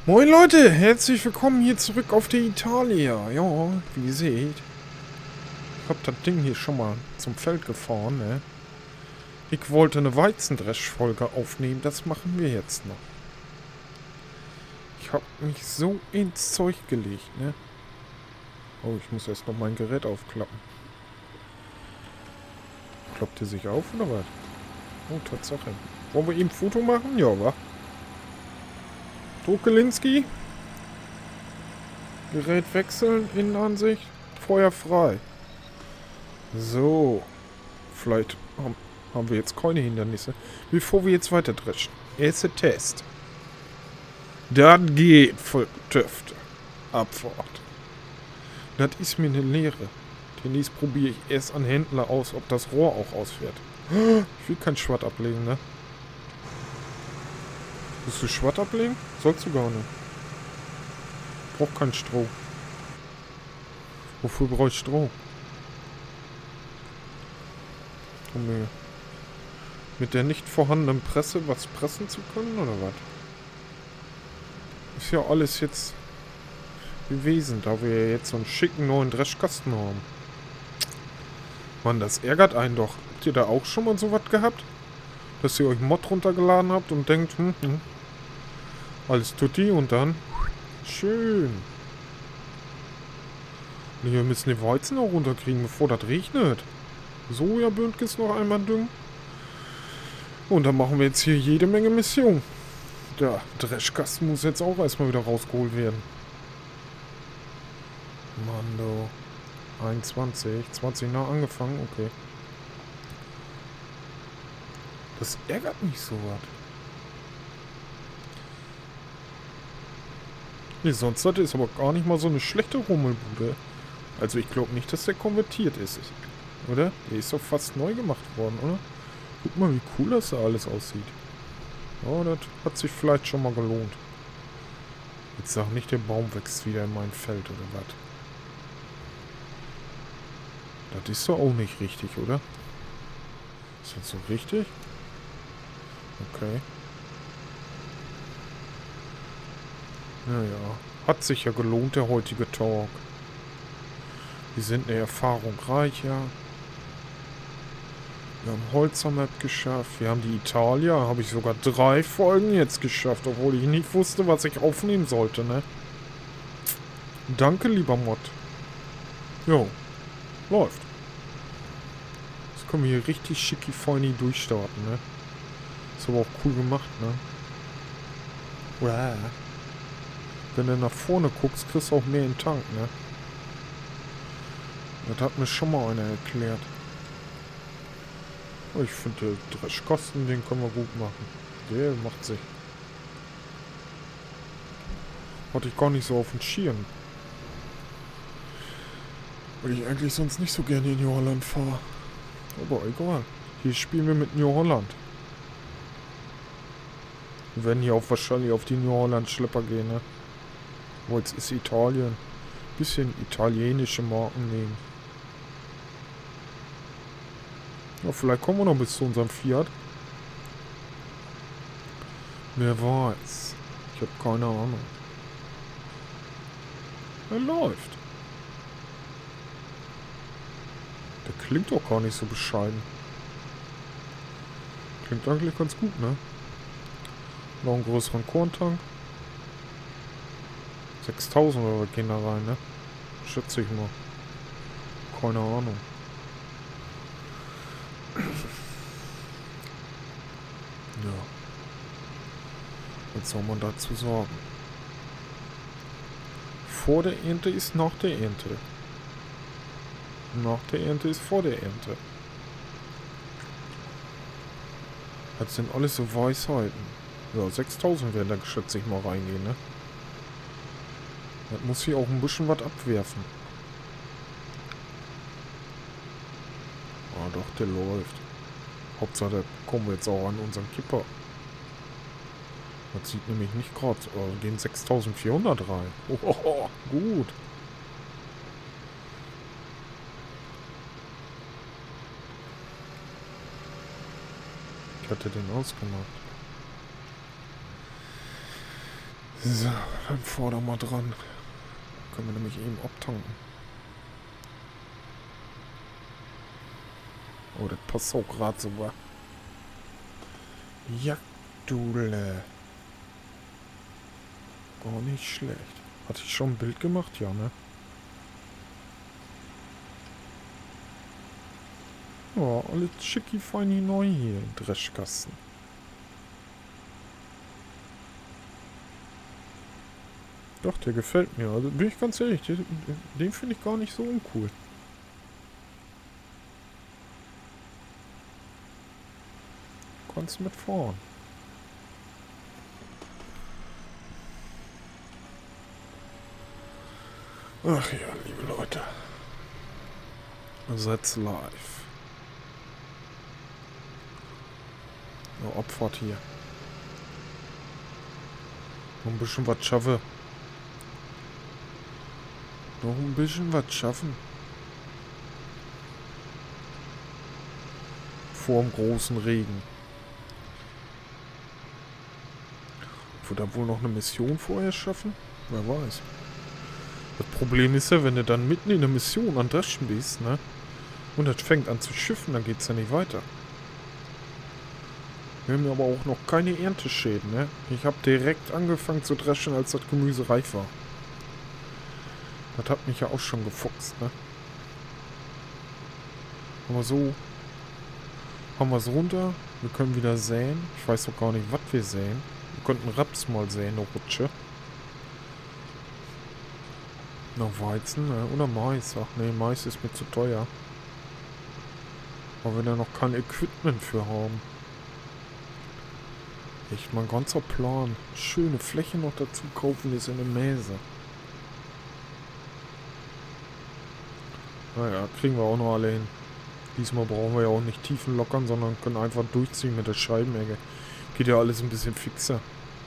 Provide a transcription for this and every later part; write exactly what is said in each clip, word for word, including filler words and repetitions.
Moin Leute, herzlich willkommen hier zurück auf der Italia. Ja, wie ihr seht, ich hab das Ding hier schon mal zum Feld gefahren, ne? Ich wollte eine Weizendresch-Folge aufnehmen, das machen wir jetzt noch. Ich hab mich so ins Zeug gelegt, ne? Oh, ich muss erst noch mein Gerät aufklappen. Klappt ihr sich auf oder was? Oh, Tatsache. Wollen wir eben ein Foto machen? Ja, wa? Druckelinski. Gerät wechseln, Innenansicht, Feuer frei. So. Vielleicht haben, haben wir jetzt keine Hindernisse. Bevor wir jetzt weiter dreschen. Erster Test. Das geht, Töfte. Abfahrt. Das ist mir eine Lehre. Demnächst probiere ich erst an Händler aus, ob das Rohr auch ausfährt. Ich will kein Schwatt ablegen, ne? Willst du Schwatt ablegen? Sollst du gar nicht. Brauch keinen Stroh. Wofür brauche ich Stroh? Um mir mit der nicht vorhandenen Presse was pressen zu können, oder was? Ist ja alles jetzt gewesen, da wir ja jetzt so einen schicken neuen Dreschkasten haben. Mann, das ärgert einen doch. Habt ihr da auch schon mal sowas gehabt? Dass ihr euch Mod runtergeladen habt und denkt, hm, hm, alles tutti und dann schön. Und wir müssen die Weizen auch runterkriegen, bevor das regnet. Sojabündnis noch einmal düngen. Und dann machen wir jetzt hier jede Menge Mission. Der Dreschkasten muss jetzt auch erstmal wieder rausgeholt werden. Mando. einundzwanzig. zwanzig nach angefangen, okay. Das ärgert mich so was. Nee, sonst das ist aber gar nicht mal so eine schlechte Rummelbude. Also ich glaube nicht, dass der konvertiert ist. Oder? Der ist doch fast neu gemacht worden, oder? Guck mal, wie cool das da alles aussieht. Oh, das hat sich vielleicht schon mal gelohnt. Jetzt sag nicht, der Baum wächst wieder in mein Feld, oder was? Das ist doch auch nicht richtig, oder? Ist das so richtig? Okay. Naja, hat sich ja gelohnt, der heutige Talk. Wir sind eine Erfahrung reicher. Wir haben Holzer-Map geschafft. Wir haben die Italia. Habe ich sogar drei Folgen jetzt geschafft, obwohl ich nicht wusste, was ich aufnehmen sollte, ne? Danke, lieber Mod. Jo. Läuft. Jetzt können wir hier richtig schicki-feini durchstarten, ne? Ist aber auch cool gemacht, ne? Wow. Wenn du nach vorne guckst, kriegst du auch mehr in den Tank, ne? Das hat mir schon mal einer erklärt. Ich finde, der Dreschkasten, den können wir gut machen. Der macht sich. Hatte ich gar nicht so auf dem Schirm. Weil ich eigentlich sonst nicht so gerne in New Holland fahre. Aber egal. Hier spielen wir mit New Holland. Wir werden hier auch wahrscheinlich auf die New Holland Schlepper gehen, ne? Wo jetzt ist Italien. Bisschen italienische Marken nehmen. Ja, vielleicht kommen wir noch bis zu unserem Fiat. Wer weiß. Ich habe keine Ahnung. Er läuft. Der klingt doch gar nicht so bescheiden. Klingt eigentlich ganz gut, ne? Noch einen größeren Korntank. sechstausend oder was gehen da rein, ne? Schätze ich mal. Keine Ahnung. Ja. Was soll man dazu sagen? Vor der Ernte ist nach der Ernte. Nach der Ernte ist vor der Ernte. Das sind alles so Weisheiten. Ja, sechstausend werden da geschätzt ich mal reingehen, ne? Das muss hier auch ein bisschen was abwerfen. Ah, doch, der läuft. Hauptsache, da kommen wir jetzt auch an unseren Kipper. Das sieht nämlich nicht gerade. Oh, gehen sechstausendvierhundert rein. Oh, oh, oh, gut. Ich hatte den ausgemacht. So, dann fahr doch mal dran. Können wir nämlich eben abtanken. Oh, das passt auch gerade sogar. Ja, Dule. Gar nicht schlecht. Hatte ich schon ein Bild gemacht? Ja, ne? Ja, alles schicki feini neu hier im Dreschkasten. Doch, der gefällt mir. Also bin ich ganz ehrlich, den, den finde ich gar nicht so uncool. Kannst mit fahren. Ach ja, liebe Leute. That's live. Ja, Abfahrt hier. Noch ein bisschen was schaffen. Noch ein bisschen was schaffen. Vor dem großen Regen. Wird da wohl noch eine Mission vorher schaffen? Wer weiß. Das Problem ist ja, wenn du dann mitten in der Mission an Dreschen bist, ne? Und das fängt an zu schiffen, dann geht's ja nicht weiter. Wir haben aber auch noch keine Ernteschäden, ne? Ich habe direkt angefangen zu dreschen, als das Gemüse reif war. Das hat mich ja auch schon gefuchst, ne? Aber so haben wir es runter. Wir können wieder säen. Ich weiß doch gar nicht, was wir säen. Wir könnten Raps mal säen, eine Rutsche. Noch Weizen, ne? Oder Mais. Ach nee, Mais ist mir zu teuer. Aber wir da noch kein Equipment für haben. Echt mein ganzer Plan. Schöne Fläche noch dazu kaufen, ist eine Mäse. Naja, kriegen wir auch noch alle hin. Diesmal brauchen wir ja auch nicht Tiefen lockern, sondern können einfach durchziehen mit der Scheibenecke. Geht ja alles ein bisschen fixer.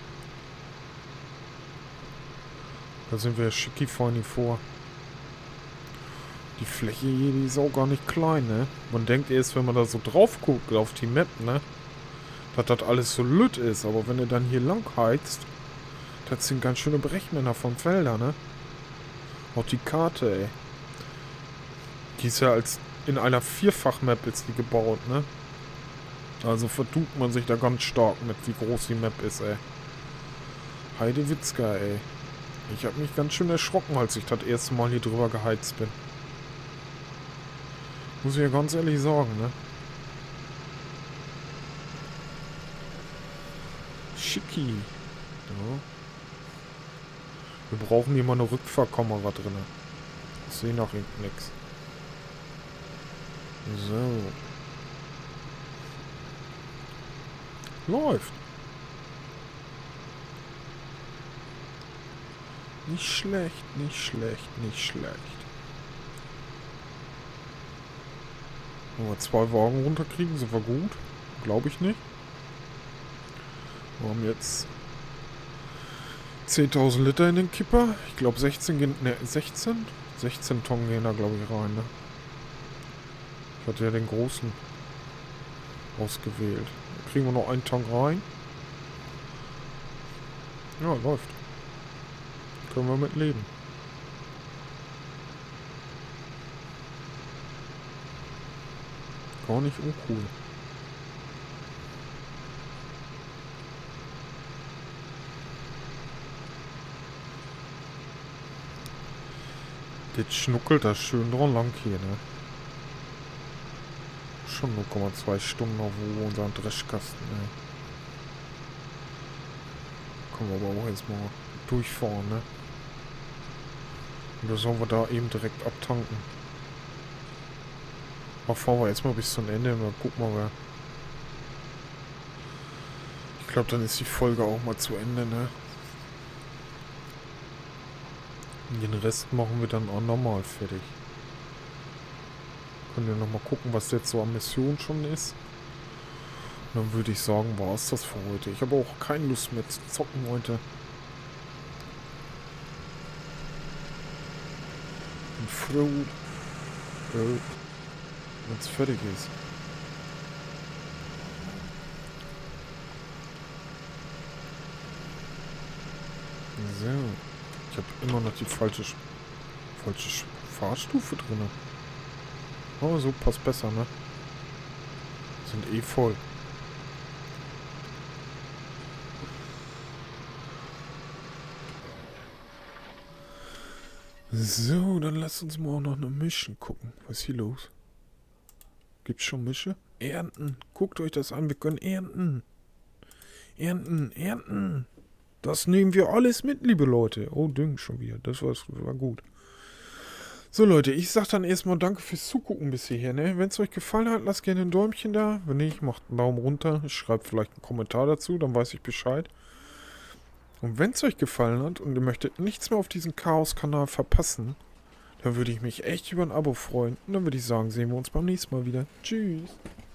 Da sind wir schicki feini vor. Die Fläche hier, die ist auch gar nicht klein, ne? Man denkt erst, wenn man da so drauf guckt auf die Map, ne? Dass das alles so lütt ist. Aber wenn du dann hier lang heizt, das sind ganz schöne Brechmänner vom Felder, ne? Auch die Karte, ey. Die ist ja als in einer Vierfach-Map ist die gebaut, ne? Also vertut man sich da ganz stark mit, wie groß die Map ist, ey. Heidewitzka, ey. Ich habe mich ganz schön erschrocken, als ich das erste Mal hier drüber geheizt bin. Muss ich ja ganz ehrlich sagen, ne? Schicki. Ja. Wir brauchen hier mal eine Rückfahrkamera drin. Ich sehe noch hinten nichts. So. Läuft. Nicht schlecht, nicht schlecht, nicht schlecht. Wenn wir zwei Wagen runterkriegen, sind wir gut. Glaube ich nicht. Wir haben jetzt zehntausend Liter in den Kipper. Ich glaube sechzehn gehen, ne, sechzehn? sechzehn Tonnen gehen da, glaube ich, rein, ne? Ich hatte ja den großen ausgewählt. Da kriegen wir noch einen Tank rein. Ja, läuft. Können wir mit leben. Gar nicht uncool. Jetzt schnuckelt das schön dran lang hier, ne? Schon null Komma zwei Stunden auf unseren Dreschkasten, ey. Können wir aber auch jetzt mal durchfahren, ne? Oder sollen wir da eben direkt abtanken? Mal fahren wir jetzt mal bis zum Ende und dann gucken wir mal. Ich glaube, dann ist die Folge auch mal zu Ende, ne? Und den Rest machen wir dann auch nochmal fertig. Können wir nochmal gucken, was jetzt so an Mission schon ist. Und dann würde ich sagen, war es das für heute. Ich habe auch keine Lust mehr zu zocken heute. Ich bin froh, äh, wenn es fertig ist. So. Ich habe immer noch die falsche, falsche Fahrstufe drin. Oh, so passt besser, ne? Sind eh voll. So, dann lass uns mal auch noch eine Mission gucken. Was ist hier los? Gibt's schon Mische? Ernten. Guckt euch das an. Wir können ernten. Ernten, ernten. Das nehmen wir alles mit, liebe Leute. Oh, Ding schon wieder. Das war, war gut. So, Leute, ich sag dann erstmal danke fürs Zugucken bis hierher, ne? Wenn es euch gefallen hat, lasst gerne ein Däumchen da. Wenn nicht, macht einen Daumen runter. Schreibt vielleicht einen Kommentar dazu, dann weiß ich Bescheid. Und wenn es euch gefallen hat und ihr möchtet nichts mehr auf diesem Chaos-Kanal verpassen, dann würde ich mich echt über ein Abo freuen. Und dann würde ich sagen, sehen wir uns beim nächsten Mal wieder. Tschüss.